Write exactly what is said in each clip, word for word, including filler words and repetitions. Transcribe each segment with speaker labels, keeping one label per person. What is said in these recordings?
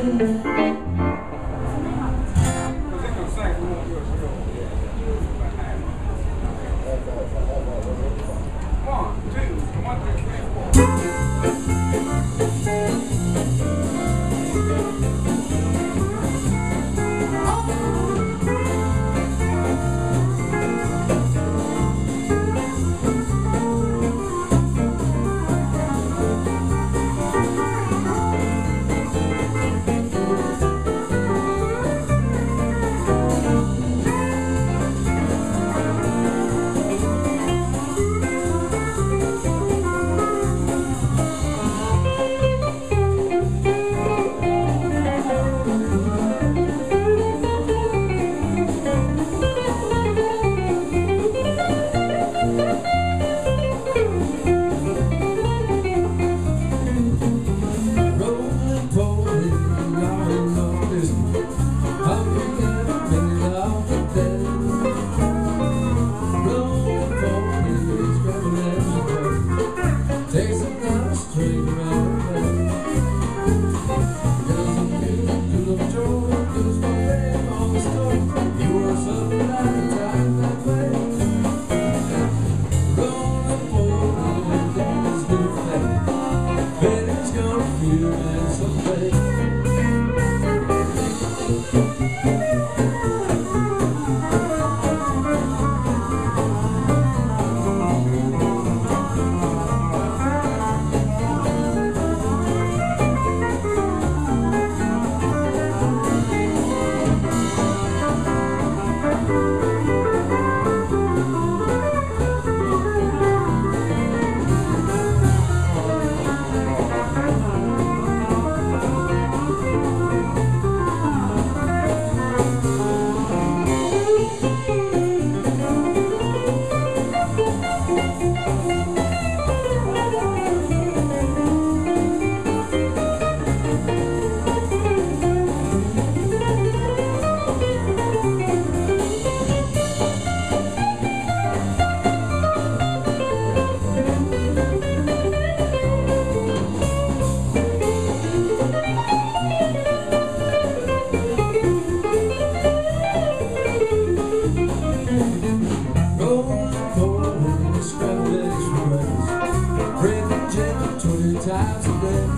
Speaker 1: times a day.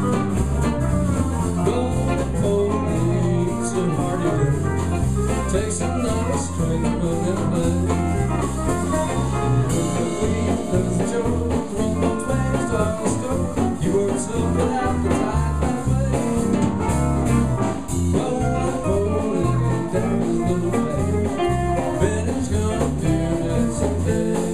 Speaker 1: Going for me, it's a hardy day. Takes another strength to run and play. And you look at me, there's a joke, run on twains, dog the store. You work something out the time that way. Going for me, down his little face. Bet it's gonna do that someday.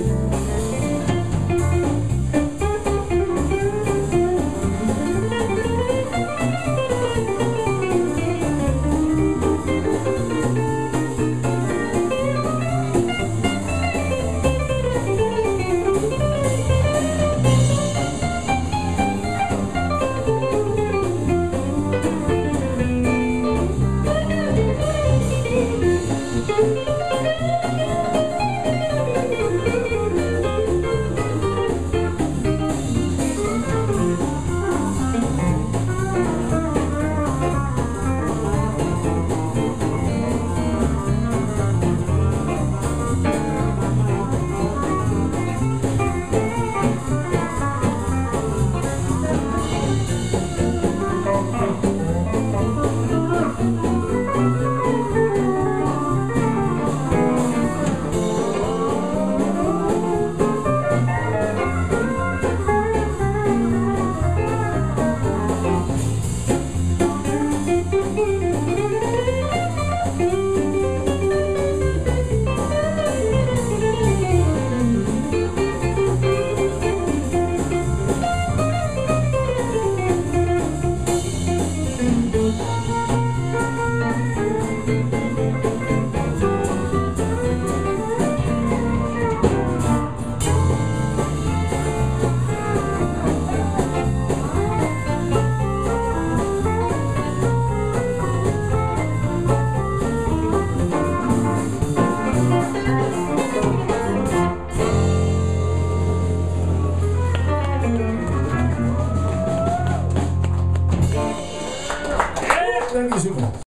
Speaker 1: Grandíssimo.